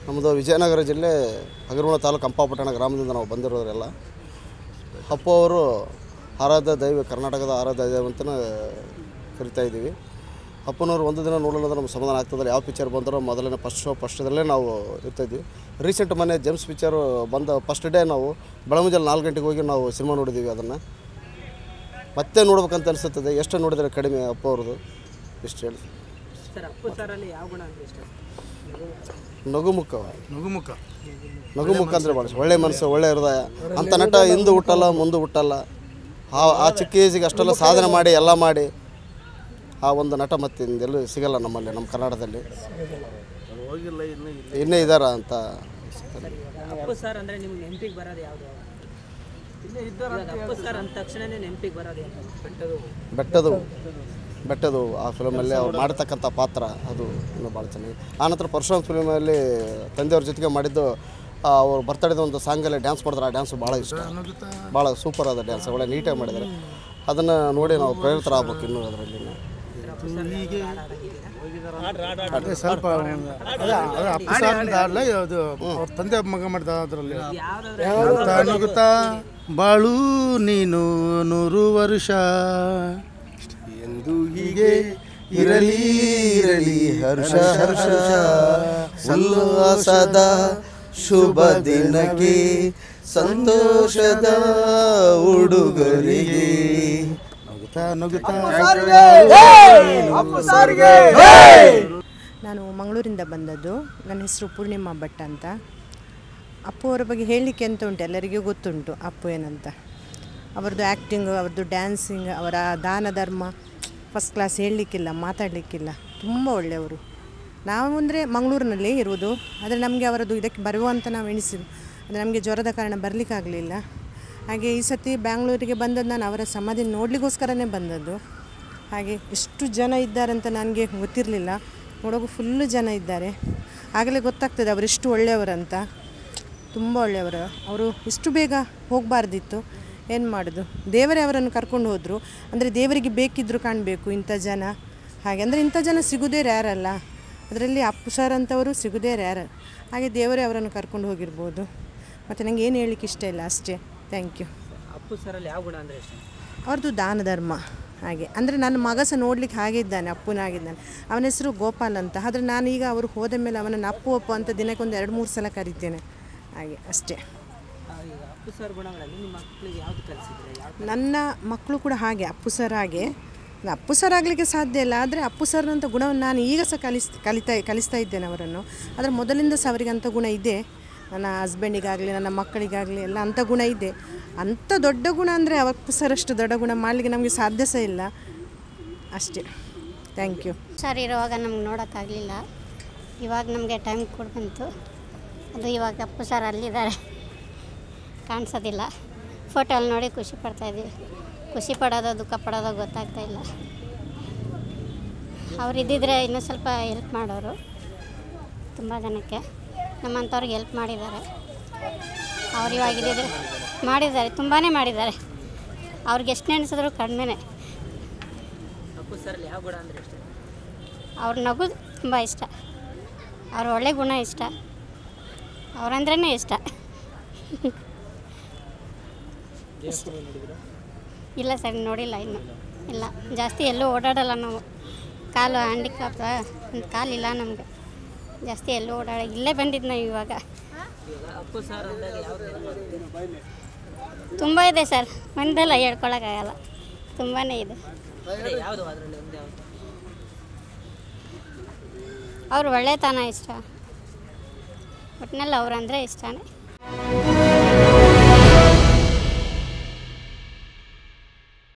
ನಮ್ಮದು ವಿಜಯನಗರ ಜಿಲ್ಲೆ ಹಗರಗೋಳ ತಾಲೂಕು ಹಂಪಾಪಟ್ಟಣ ಗ್ರಾಮದಿಂದ ನಾವು ಬಂದಿರೋರೆಲ್ಲ. ಅಪ್ಪು ಅವರು ಆರಾಧ್ಯ ದೈವ, ಕರ್ನಾಟಕದ ಆರಾಧ್ಯ ದೈವ ಅಂತಲೇ ಕರಿತಾ ಇದ್ದೀವಿ. ಅಪ್ಪನವ್ರು ಒಂದು ದಿನ ನೋಡೋಣ ನಮ್ಗೆ ಸಮಾಧಾನ ಆಗ್ತದೆ. ಯಾವ ಪಿಕ್ಚರ್ ಬಂದರೂ ಮೊದಲನೇ ಫಸ್ಟದಲ್ಲೇ ನಾವು ಇರ್ತಾಯಿದ್ವಿ. ರೀಸೆಂಟ್ ಮೊನ್ನೆ ಜೇಮ್ಸ್ ಪಿಕ್ಚರು ಬಂದ ಫಸ್ಟ್ ಡೇ ನಾವು ಬೆಳಮುಂಜಾನೆ 4 ಗಂಟೆಗೆ ಹೋಗಿ ನಾವು ಸಿನಿಮಾ ನೋಡಿದ್ದೀವಿ. ಅದನ್ನು ಮತ್ತೆ ನೋಡ್ಬೇಕಂತ ಅನಿಸುತ್ತದೆ. ಎಷ್ಟು ನೋಡಿದರೆ ಕಡಿಮೆ ಅಪ್ಪು ಅವ್ರದ್ದು. ಇಷ್ಟು ಹೇಳಿ ಸರ್. ಅಪ್ಪು ಸರಲ್ಲಿ ಯಾವ ಗುಣ ಅಂದರೆ ಇಷ್ಟ? ನಗುಮುಖ ಅಂದರೆ ಭಾಳ ಒಳ್ಳೆ ಮನಸ್ಸು, ಒಳ್ಳೆ ಹೃದಯ. ಅಂಥ ನಟ ಹಿಂದೆ ಹುಟ್ಟಲ್ಲ, ಮುಂದೆ ಹುಟ್ಟಲ್ಲ. ಆ ಚಿಕ್ಕ ಏಜಿಗೆ ಅಷ್ಟೆಲ್ಲ ಸಾಧನೆ ಮಾಡಿ ಎಲ್ಲ ಮಾಡಿ ಆ ಒಂದು ನಟ ಮತ್ತೆ ಎಲ್ಲೂ ಸಿಗಲ್ಲ ನಮ್ಮಲ್ಲಿ, ನಮ್ಮ ಕರ್ನಾಟಕದಲ್ಲಿ ಇನ್ನೇ ಇದ್ದಾರ ಅಂತ. ಅಪ್ಪು ಸರ್ ಅಂದರೆ ನಿಮ್ಗೆ ನೆನಪಿಗೆ ಬರೋದು ಯಾವುದು? ಅಪ್ಪು ಸರ್ ಅಂದ ತಕ್ಷಣನೇ ನೆನಪಿಗೆ ಬರೋದು ಬೆಟ್ಟದು ಆ ಫಿಲಮಲ್ಲಿ ಅವ್ರು ಮಾಡ್ತಕ್ಕಂಥ ಪಾತ್ರ ಅದು ಇನ್ನೂ ಭಾಳ ಚೆನ್ನಾಗಿ. ಆನಂತರ ಪರಶುರಾಮ್ ಫಿಲ್ಮಲ್ಲಿ ತಂದೆಯವ್ರ ಜೊತೆಗೆ ಮಾಡಿದ್ದು ಅವ್ರು ಬರ್ತಡೇದ ಒಂದು ಸಾಂಗಲ್ಲಿ ಡ್ಯಾನ್ಸ್ ಮಾಡಿದ್ರೆ ಆ ಡ್ಯಾನ್ಸು ಭಾಳ ಇಷ್ಟ, ಭಾಳ ಸೂಪರ್ ಆದ ಡ್ಯಾನ್ಸ್, ಒಳ್ಳೆ ನೀಟಾಗಿ ಮಾಡಿದ್ದಾರೆ. ಅದನ್ನು ನೋಡಿ ನಾವು ಪ್ರೇರಿತರಾಗಬೇಕು ಇನ್ನೂ ಅದರಲ್ಲಿ. ಸ್ವಲ್ಪ ಅದು ಅವ್ರ ತಂದೆ ಮಗ ಮಾಡಿದ ಅದರಲ್ಲಿ ನುಗುತ್ತಾ ಬಾಳು ನೀನು 100 ವರ್ಷ ಎಂದು ಹೀಗೆ ಇರಲಿ ಇರಲಿ ಹರ್ಷ ಹರ್ಷ ಉಲ್ಲಾಸದ ಶುಭ ದಿನಕ್ಕೆ ಸಂತೋಷದ ಉಡುಗೊರೆಗೆ. ನಾನು ಮಂಗಳೂರಿಂದ ಬಂದದ್ದು. ನನ್ನ ಹೆಸರು ಪೂರ್ಣಿಮಾ ಭಟ್ ಅಂತ. ಅಪ್ಪು ಅವರ ಬಗ್ಗೆ ಹೇಳಲಿಕ್ಕೆ ಅಂತ ಉಂಟು, ಎಲ್ಲರಿಗೂ ಗೊತ್ತುಂಟು ಅಪ್ಪು ಏನಂತ. ಅವ್ರದ್ದು ಆ್ಯಕ್ಟಿಂಗು, ಅವ್ರದ್ದು ಡ್ಯಾನ್ಸಿಂಗ್, ಅವರ ದಾನ ಧರ್ಮ ಫಸ್ಟ್ ಕ್ಲಾಸ್, ಹೇಳಲಿಕ್ಕಿಲ್ಲ, ಮಾತಾಡಲಿಕ್ಕಿಲ್ಲ. ತುಂಬ ಒಳ್ಳೆಯವರು. ನಾವು ಅಂದರೆ ಮಂಗಳೂರಿನಲ್ಲೇ ಇರುವುದು, ಆದರೆ ನಮಗೆ ಅವರದ್ದು ಇದಕ್ಕೆ ಬರುವ ಅಂತ ನಾವು ಎಣಿಸಿದ್ವಿ. ಆದರೆ ನಮಗೆ ಜ್ವರದ ಕಾರಣ ಬರಲಿಕ್ಕಾಗಲಿಲ್ಲ. ಹಾಗೆ ಈ ಸತಿ ಬ್ಯಾಂಗ್ಳೂರಿಗೆ ಬಂದದ್ದು ನಾನು ಅವರ ಸಮಾಧಿ ನೋಡಲಿಕ್ಕೋಸ್ಕರನೇ ಬಂದದ್ದು. ಹಾಗೆ ಎಷ್ಟು ಜನ ಇದ್ದಾರಂತ ನನಗೆ ಗೊತ್ತಿರಲಿಲ್ಲ. ನೋಡೋಕೆ ಫುಲ್ಲು ಜನ ಇದ್ದಾರೆ. ಆಗಲೇ ಗೊತ್ತಾಗ್ತದೆ ಅವರೆಷ್ಟು ಒಳ್ಳೆಯವರಂತ. ತುಂಬ ಒಳ್ಳೆಯವರು. ಅವರು ಇಷ್ಟು ಬೇಗ ಹೋಗಬಾರ್ದಿತ್ತು, ಏನು ಮಾಡೋದು, ದೇವರೇ ಅವರನ್ನು ಕರ್ಕೊಂಡು ಹೋದರು. ಅಂದರೆ ದೇವರಿಗೆ ಬೇಕಿದ್ದರೂ ಕಾಣಬೇಕು ಇಂಥ ಜನ. ಹಾಗೆ ಅಂದರೆ ಇಂಥ ಜನ ಸಿಗೋದೇ ರ್ಯಾರಲ್ಲ, ಅದರಲ್ಲಿ ಅಪ್ಪು ಸರ್ ಅಂತವರು ಸಿಗೋದೇ ರ್ಯಾರ. ಹಾಗೆ ದೇವರೇ ಅವರನ್ನು ಕರ್ಕೊಂಡು ಹೋಗಿರ್ಬೋದು. ಮತ್ತು ನನಗೆ ಏನು ಹೇಳಲಿಕ್ಕೆ ಇಷ್ಟ ಇಲ್ಲ, ಅಷ್ಟೇ. Thank you. ಅಪ್ಪು ಸರಲ್ಲಿ ಯಾವ ಗುಣ ಅಂದರೆ ಇಷ್ಟ? ಅವ್ರದ್ದು ದಾನ ಧರ್ಮ. ಹಾಗೆ ಅಂದರೆ ನನ್ನ ಮಗ ಸಹ ನೋಡ್ಲಿಕ್ಕೆ ಹಾಗೆ ಇದ್ದಾನೆ, ಅಪ್ಪನಾಗಿದ್ದಾನೆ. ಅವನ ಹೆಸರು ಗೋಪಾಲ್ ಅಂತ. ಆದರೆ ನಾನೀಗ ಅವರು ಹೋದ ಮೇಲೆ ಅವನನ್ನು ಅಪ್ಪು ಅಂತ ದಿನಕ್ಕೊಂದು 2-3 ಸಲ ಕರಿತೇನೆ. ಹಾಗೆ ಅಷ್ಟೇ. ಅಪ್ಪು ಸರ್ ಗುಣಗಳಲ್ಲಿ ನಿಮ್ಮ ಮಕ್ಕಳಿಗೆ ಯಾವುದು ಕಲಿಸಿದ್ರೆ? ನನ್ನ ಮಕ್ಕಳು ಕೂಡ ಹಾಗೆ ಅಪ್ಪು ಸರ್ ಹಾಗೆ. ಅಪ್ಪು ಸರ್ ಆಗಲಿಕ್ಕೆ ಸಾಧ್ಯ ಇಲ್ಲ, ಆದರೆ ಅಪ್ಪು ಸರ್ನಂಥ ಗುಣವನ್ನು ನಾನು ಈಗ ಸಹ ಕಲಿಸ್ತಾ ಇದ್ದೇನೆ ಅವರನ್ನು. ಆದರೆ ಮೊದಲಿಂದ ಸಹ ಅವರಿಗೆ ಅಂಥ ಗುಣ ಇದೆ. ನನ್ನ ಹಸ್ಬೆಂಡಿಗಾಗಲಿ ನನ್ನ ಮಕ್ಕಳಿಗಾಗಲಿ ಎಲ್ಲ ಅಂಥ ಗುಣ ಇದೆ. ಅಂಥ ದೊಡ್ಡ ಗುಣ ಅಂದರೆ ಅಪ್ಪು ಸರ್ ಅಷ್ಟು ದೊಡ್ಡ ಗುಣ ಮಾಡಲಿಕ್ಕೆ ನಮಗೆ ಸಾಧ್ಯ ಸಹ ಇಲ್ಲ. ಅಷ್ಟೇ. Thank you. ಸರ್ ಇರುವಾಗ ನಮ್ಗೆ ನೋಡೋಕ್ಕಾಗಲಿಲ್ಲ, ಇವಾಗ ನಮಗೆ ಟೈಮ್ ಕೂಡ ಬಂತು. ಅದು ಇವಾಗ ಅಪ್ಪು ಸರ್ ಅಲ್ಲಿದ್ದಾರೆ, ಕಾಣಿಸೋದಿಲ್ಲ. ಫೋಟೋ ಅಲ್ಲಿ ನೋಡಿ ಖುಷಿ ಪಡ್ತಾಯಿದ್ದೀವಿ. ಖುಷಿ ಪಡೋದು ದುಃಖ ಪಡೋದು ಗೊತ್ತಾಗ್ತಾ ಇಲ್ಲ. ಅವರಿದ್ದಿದ್ರೆ ಇನ್ನೂ ಸ್ವಲ್ಪ ಹೆಲ್ಪ್ ಮಾಡೋರು. ತುಂಬ ಜನಕ್ಕೆ ನಮ್ಮಂಥವ್ರಿಗೆ ಹೆಲ್ಪ್ ಮಾಡಿದ್ದಾರೆ. ಅವ್ರು ಇವಾಗ ಇದ್ದಿದ್ರೆ ಮಾಡಿದ್ದಾರೆ, ತುಂಬಾ ಮಾಡಿದ್ದಾರೆ. ಅವ್ರಿಗೆ ಎಷ್ಟು ನೆನೆಸಿದ್ರು ಕಡಿಮೆನೇ. ಅಪ್ಪು ಸರಲ್ಲಿ ಯಾವ ಗುಣ ಅಂದರೆ ಇಷ್ಟ? ಅವ್ರ ನಗು ತುಂಬ ಇಷ್ಟ, ಅವ್ರ ಒಳ್ಳೆ ಗುಣ ಇಷ್ಟ, ಅವರಂದ್ರೇ ಇಷ್ಟ. ಇಲ್ಲ ಸರ್, ನೋಡಿಲ್ಲ ಇನ್ನೂ. ಇಲ್ಲ, ಜಾಸ್ತಿ ಎಲ್ಲೂ ಓಡಾಡಲ್ಲ ನಾವು. ಕಾಲು ಹ್ಯಾಂಡಿಕ್ಯಾಪ್, ಕಾಲಿಲ್ಲ ನಮಗೆ. ಜಾಸ್ತಿ ಎಲ್ಲೂ ಇಲ್ಲೇ ಬಂದಿದ್ದು ನಾವು ಇವಾಗ. ಅಪ್ಪು ಸರ್ ಅಂದಾಗ ತುಂಬ ಇದೆ ಸರ್, ಒಂದಲ್ಲ ಹೇಳ್ಕೊಳಕ್ಕಾಗಲ್ಲ, ತುಂಬಾ ಇದೆ. ಯಾವುದು ಅದರಲ್ಲಿ ಒಂದು ಯಾವುದು? ಅವ್ರು ಒಳ್ಳೆತನ ಇಷ್ಟ, ಒಟ್ಟಿನಲ್ಲಿ ಅವ್ರಂದರೆ ಇಷ್ಟನೇ.